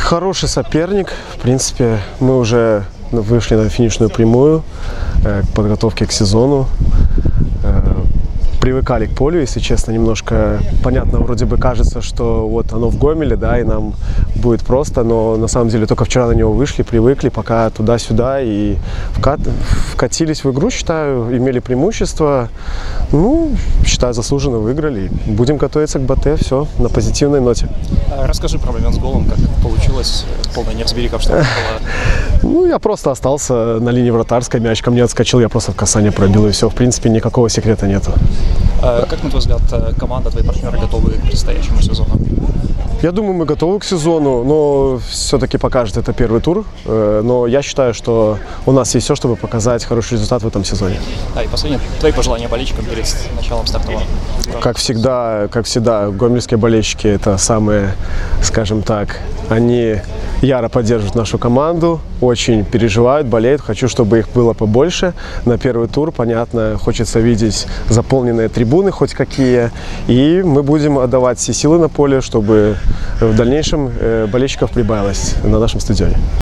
Хороший соперник. В принципе, мы уже вышли на финишную прямую к подготовке к сезону. Привыкали к полю, если честно, немножко понятно, вроде бы кажется, что вот оно в Гомеле, да, и нам будет просто, но на самом деле только вчера на него вышли, привыкли, пока туда-сюда и вкатились в игру, считаю, имели преимущество, ну, считаю, заслуженно выиграли. Будем готовиться к БТ, все, на позитивной ноте. Расскажи про момент с голом, как это получилось, полная неразбериха, что было. Ну, я просто остался на линии вратарской, мяч ко мне отскочил, я просто в касание пробил, и все, в принципе, никакого секрета нету. Как, на твой взгляд, команда, твои партнеры готовы к предстоящему сезону? Я думаю, мы готовы к сезону, но все-таки покажет это первый тур. Но я считаю, что у нас есть все, чтобы показать хороший результат в этом сезоне. Да, и последнее, твои пожелания болельщикам перед началом стартового. Как всегда, гомельские болельщики – это самые, скажем так, они яро поддерживают нашу команду, очень переживают, болеют. Хочу, чтобы их было побольше. На первый тур, понятно, хочется видеть заполненные трибуны хоть какие. И мы будем отдавать все силы на поле, чтобы в дальнейшем болельщиков прибавилось на нашем стадионе.